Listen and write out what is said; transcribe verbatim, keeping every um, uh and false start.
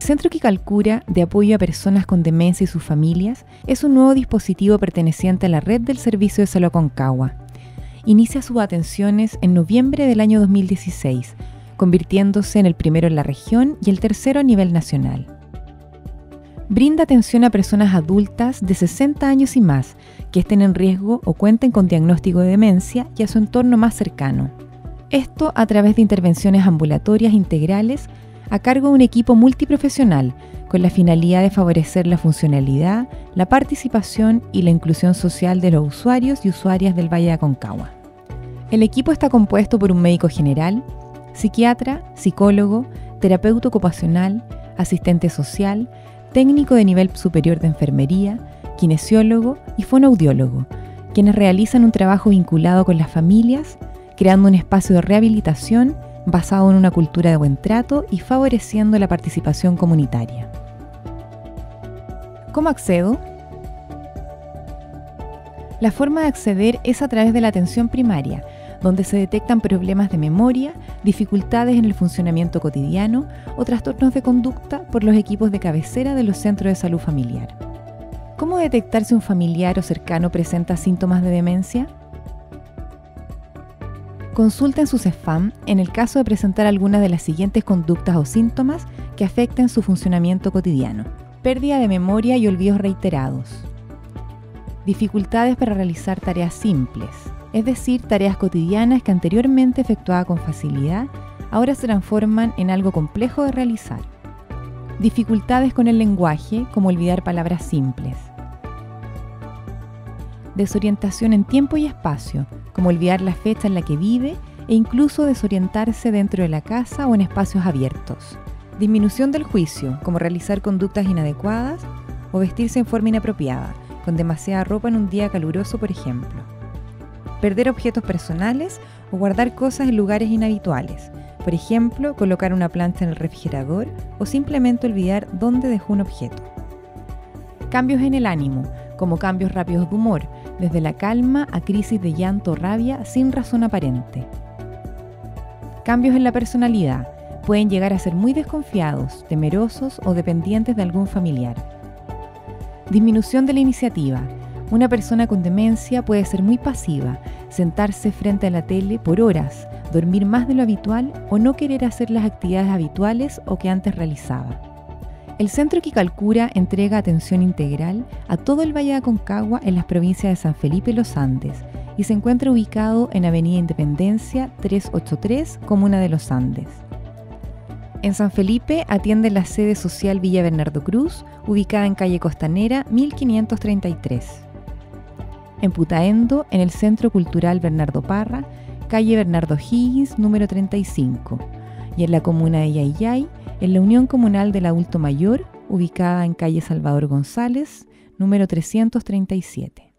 Centro Quilicura de apoyo a personas con demencia y sus familias es un nuevo dispositivo perteneciente a la red del Servicio de Salud Aconcagua. Inicia sus atenciones en noviembre del año dos mil dieciséis, convirtiéndose en el primero en la región y el tercero a nivel nacional. Brinda atención a personas adultas de sesenta años y más que estén en riesgo o cuenten con diagnóstico de demencia y a su entorno más cercano. Esto a través de intervenciones ambulatorias integrales a cargo de un equipo multiprofesional con la finalidad de favorecer la funcionalidad, la participación y la inclusión social de los usuarios y usuarias del Valle de Aconcagua. El equipo está compuesto por un médico general, psiquiatra, psicólogo, terapeuta ocupacional, asistente social, técnico de nivel superior de enfermería, kinesiólogo y fonoaudiólogo, quienes realizan un trabajo vinculado con las familias, creando un espacio de rehabilitación basado en una cultura de buen trato y favoreciendo la participación comunitaria. ¿Cómo accedo? La forma de acceder es a través de la atención primaria, donde se detectan problemas de memoria, dificultades en el funcionamiento cotidiano o trastornos de conducta por los equipos de cabecera de los centros de salud familiar. ¿Cómo detectar si un familiar o cercano presenta síntomas de demencia? Consulten su CEFAM en el caso de presentar alguna de las siguientes conductas o síntomas que afecten su funcionamiento cotidiano. Pérdida de memoria y olvidos reiterados. Dificultades para realizar tareas simples, es decir, tareas cotidianas que anteriormente efectuaba con facilidad, ahora se transforman en algo complejo de realizar. Dificultades con el lenguaje, como olvidar palabras simples. Desorientación en tiempo y espacio, como olvidar la fecha en la que vive e incluso desorientarse dentro de la casa o en espacios abiertos. Disminución del juicio, como realizar conductas inadecuadas o vestirse en forma inapropiada, con demasiada ropa en un día caluroso, por ejemplo. Perder objetos personales o guardar cosas en lugares inhabituales, por ejemplo, colocar una plancha en el refrigerador o simplemente olvidar dónde dejó un objeto. Cambios en el ánimo, como cambios rápidos de humor, desde la calma a crisis de llanto o rabia sin razón aparente. Cambios en la personalidad, pueden llegar a ser muy desconfiados, temerosos o dependientes de algún familiar. Disminución de la iniciativa. Una persona con demencia puede ser muy pasiva, sentarse frente a la tele por horas, dormir más de lo habitual o no querer hacer las actividades habituales o que antes realizaba. El Centro Quilicura entrega atención integral a todo el Valle de Aconcagua en las provincias de San Felipe y Los Andes y se encuentra ubicado en Avenida Independencia trescientos ochenta y tres, Comuna de Los Andes. En San Felipe atiende la sede social Villa Bernardo Cruz, ubicada en calle Costanera mil quinientos treinta y tres. En Putaendo, en el Centro Cultural Bernardo Parra, calle Bernardo Higgins, número treinta y cinco. Y en la comuna de Yayay, en la Unión Comunal del Adulto Mayor, ubicada en calle Salvador González, número trescientos treinta y siete.